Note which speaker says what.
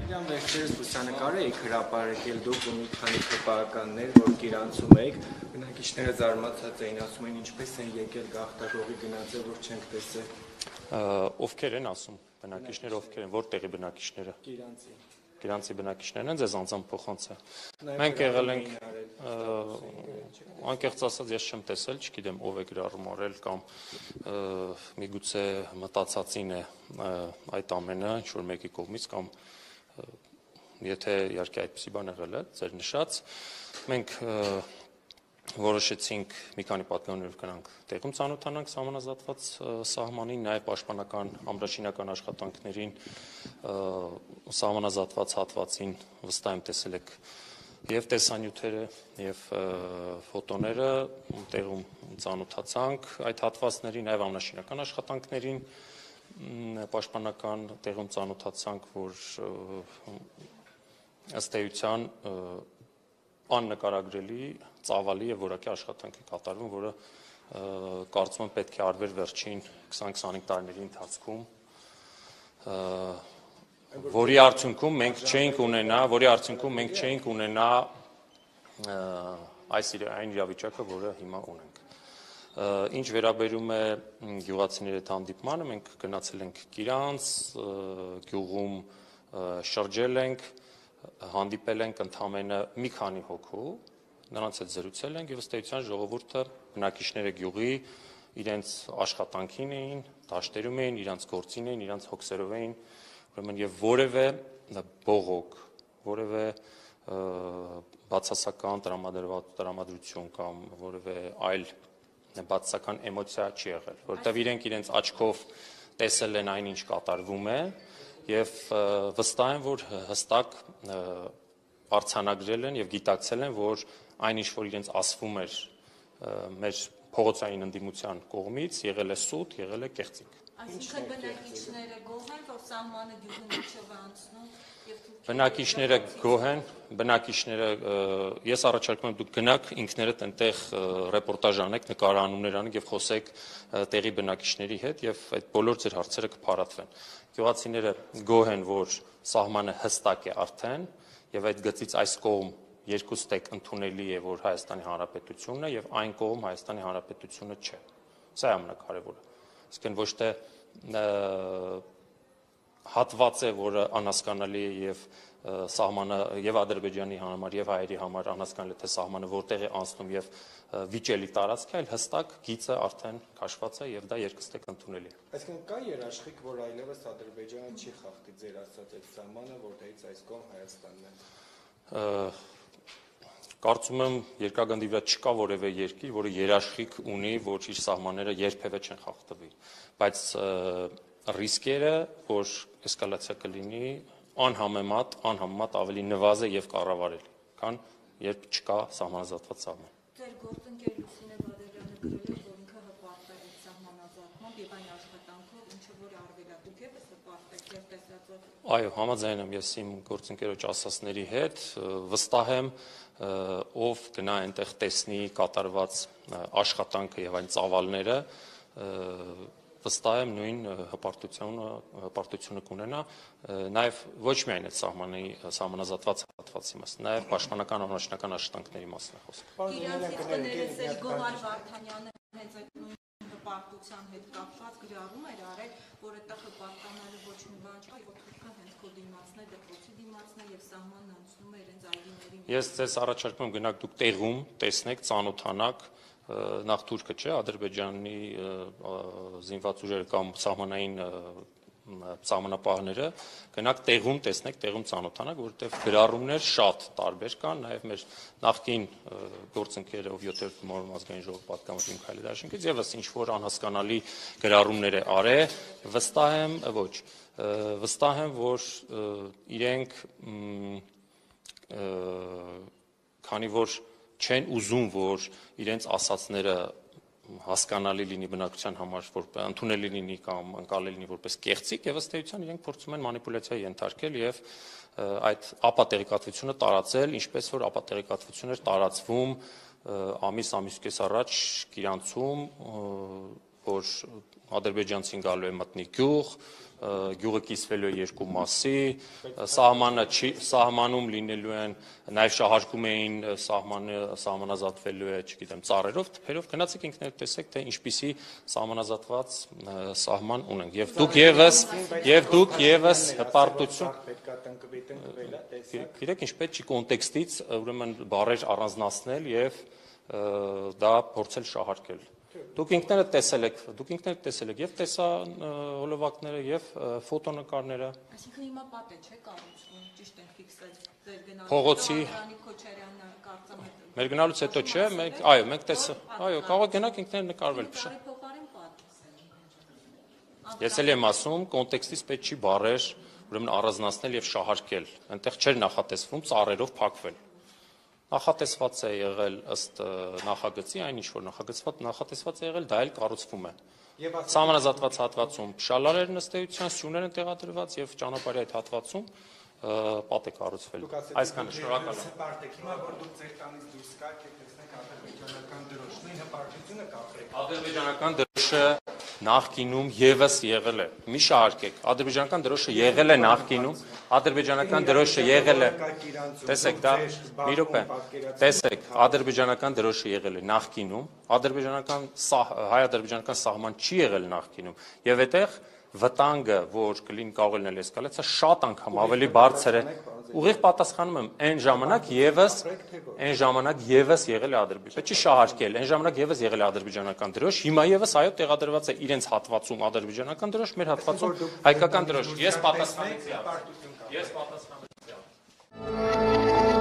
Speaker 1: Իրան վերջերս լուսանկարը եք հրապարակել դուք ու մի քանի քպականներ, որ գիրանցում եք, բնակիչները զարմացած էին, ասում են ինչպես են եկել գաղթարողի գնացել, որ չենք տեսել։
Speaker 2: Ովքեր են ասում բնակիչները, ովքեր են, որտեղի բնակիչները։ Գիրանցի բնակիչներն են ձեզ անձամբ փոխանցել։ Մենք եղել ենք, անկեղծ ասած ես չեմ տեսել, չգիտեմ ով է գրառում արել կամ միգուցե մտածածին է այդ ամենը ինչ որ մեկի կողմից կամ եթե իհարկե այդպիսի բան եղել է ձեր նշած, մենք որոշեցինք մի քանի պատգամներով գնանք տեղում ծանոթանանք սահմանազատված սահմանին, նաև պաշտպանական ամրաշինական աշխատանքներին սահմանազատված հատվածին վստահ եմ տեսել եք եւ տեսանյութերը եւ ֆոտոները, տեղում ծանոթացանք այդ հատվածների, նաև ամրաշինական աշխատանքներին պաշտպանական տեղում ծանոթացանք, որ ըստ էության աննկարագրելի, ծավալի եւ որակի աշխատանք է կատարվում, որը կարծում եմ պետք է արվեր վերջին 20-25 տարիների ընթացքում, որի արդյունքում մենք չէինք ունենա այն իրավիճակը, որը հիմա ունենք։ Ինչ վերաբերում է գյուղացիների հետ հանդիպմանը, մենք գնացել ենք Կիրանց, գյուղում շրջել ենք, հանդիպել ենք ընդամենը մի քանի հոգու, նրանց հետ զրուցել ենք եւ ըստ էության ժողովուրդը, բնակիչները գյուղի իրենց աշխատանքին էին, դաշտերում էին, իրենց գործին էին, իրենց հոգսերով էին, ուրեմն եւ որևէ բողոք, որևէ բացասական տրամադրություն կամ որևէ այլ բացասական էմոցիա չի եղել, որովհետեւ իրենք իրենց աչքով տեսել են այն, ինչ կատարվում է եւ վստահ եմ, որ հստակ արձանագրել են եւ գիտակցել են, որ այն ինչ որ իրենց ասվում էր մեր փողոցային ընդդիմության կողմից, եղել է սուտ, եղել է կեղծիք։
Speaker 3: Այսինքն բնակիչները գոհ են, որ սահմանը գյուղի միջով է անցնում եւ
Speaker 2: բնակիչները գոհ են, ես առաջարկում եմ դուք գնաք ինքներդ այնտեղ ռեպորտաժ անեք, նկարանումներ անեք եւ խոսեք տեղի բնակիչների հետ եւ այդ բոլոր ձեր հարցերը կփարատվեն։ Գյուղացիները գոհ են, որ սահմանը հստակ է արդեն եւ այդ գծից այս կողմ երկու ստեկ ընդունելի է, որ Հայաստանի Հանրապետությունն է եւ այն կողմ Հայաստանի Հանրապետությունը չէ։ Սա է ամենակարևորը։ Իսկն ոչ թե հատված է, որը անհասկանալի է եւ սահմանը եւ Ադրբեջանի համար եւ հայերի համար անհասկանալի է, թե սահմանը որտեղ է անցնում եւ վիճելի տարածք է, այլ հստակ գիծը արդեն քաշված է եւ դա երկստեք ընդունելի է։
Speaker 1: Այսինքն կա երաշխիք, որ այլևս Ադրբեջանը չի խախտի ձեր ասած այդ սահմանը, որտեղից այս կողմ Հայաստանն է։
Speaker 2: Կարծում եմ երկրագնդի վրա չկա որևէ երկիր, որը երաշխիք ունի, որ իր սահմանները երբևէ չեն խախտվի, բայց ռիսկերը, որ էսկալացիա կլինի, անհամեմատ ավելի նվազը եւ կառավարելի, քան երբ չկա սահմանազատված սահման։
Speaker 3: Ձեր գործընկեր Լուսինե Բադալյանը գրել է, որ ինքը հպարտել է սահմանազատմամբ եւ այն աշխատանքով, ինչը որ արվել է, դուք եւս հպարտեք եւ տեսածով։
Speaker 2: Այո, համաձայն եմ ես իմ գործընկերոջ ասածների հետ, վստահ եմ, ով գնա այնտեղ տեսնի կատարված աշխատանքը եւ այն ծավալները, վստահ եմ նույն հպարտությունը կունենա, նաև ոչ միայն այդ սահմանազատված հատվածի մաս, նաև պաշտպանական ամրաշինական աշխատանքների մասին է խոսքը։
Speaker 3: Իրանցից կներես էր Գոհար Վարդանյանը հենց այդ նույն հպարտության հետ կապված գրառում էր արել, որ այդտեղ հպարտանալու ոչ մի բան չկա, եւ թուրքը հենց քո դիմացն է, դեպոցի դիմացն է եւ սահմանն անցնում է իրենց այգիներին։ Ես
Speaker 2: ձեզ առաջարկում եմ գնաք դուք տեղում տեսնեք, ծանոթանաք նախ թուրքը չէ, Ադրբեջանի զինված ուժերը կամ սահմանային սահմանապահները, գնաք տեղում տեսնեք, տեղում ծանոթանաք, որովհետև գրառումներ շատ տարբեր կան, նաև մեր նախկին գործընկերը, ով 7-րդ Մոռոմ ազգային ժողով պատգամավոր Միքայել Դաշինքից եւս ինչ որ անհասկանալի գրառումներ է արել, վստահ եմ, որ իրենք քանի որ չեն ուզում, որ իրենց ասածները հասկանալի լինի բնակության համար, որ ընդունելի լինի կամ ընկալելի լինի որպես կեղծիք, եւ ըստ էության իրենք փորձում են մանիպուլյացիայի ենթարկել եւ այդ ապատեղեկատվությունը տարածել, ինչպես որ ապատեղեկատվություն էր տարածվում ամիս կես առաջ Կիրանցում, որ ադրբեջանցին գալու է մտնի գյուղ, գյուղը կիսվելու է երկու մասի, սահմանում լինելու են, նաև շահարկում էին սահմանազատվելու է, չգիտեմ, ծառերով, թփերով, գնացեք ինքներդ տեսեք, թե ինչպիսի սահմանազատված սահման ունենք։ Եվ դուք եւս հպարտություն Գիտեք, ինչ պետք չի կոնտեքստից, ուրեմն բառեր առանձնացնել եւ դա փորձել շահարկել։ Դուք ինքներդ տեսել եք եւ տեսահոլովակները եւ ֆոտոնկարները։
Speaker 3: Այսինքն հիմա պատե չէ կառուցվում, ճիշտ են ֆիքսել ձեր գնալու։
Speaker 2: Փողոցի
Speaker 3: Քոչարյանը կարծեմ է։
Speaker 2: Մեր գնալուց հետո չէ, մենք կարող գնանք ինքներդ նկարվել։
Speaker 3: Փոխարեն պատ։
Speaker 2: Ես էլ եմ ասում, կոնտեքստից պետք չի բառեր, ուրեմն առանձնացնել եւ շահարկել։ Այնտեղ չէր նախատեսվում ծառերով փակվել։ Նախատեսված է եղել ըստ նախագծի, այն ինչ որ նախատեսված է եղել, դա էլ կառուցվում է։ Սահմանազատված հատվածում շալարերն ըստ էության սյուներ են տեղադրված եւ ճանապարհի այդ հատվածում պատ է կառուցվել։ Այսքանը, շնորհակալ եմ։
Speaker 1: Հպարտեք, հիմա որ դուք ձեր տանից դուրս գաք եւ տեսնեք ադրբեջանական դրոշն, հպարտությունը կապրեք։
Speaker 2: Ադրբեջանական դրոշը նախկինում եւս եղել է։ Մի շահարկեք, ադրբեջանական դրոշը եղել է նախկինում, ադրբեջանական դրոշը եղել է։ Տեսեք, դա մի րոպե։ Տեսեք, ադրբեջանական դրոշը եղել է նախկինում, հայ-ադրբեջանական սահման չի եղել նախկինում։ Եվ այդտեղ վտանգը, որ կլինի կարող է լինել էսկալացիա, շատ անգամ ավելի բարձր է։ Ուղիղ պատասխանում եմ, այն ժամանակ եւս եղել է ադրբեջանական։ Պետք չի շահարկել, այն ժամանակ եւս եղել է ադրբեջանական դրոշ, հիմա եւս այո տեղադրված է իրենց հատվածում ադրբեջանական դրոշ, մեր հատվածում հայկական դրոշ։ Ես պատասխանեցի։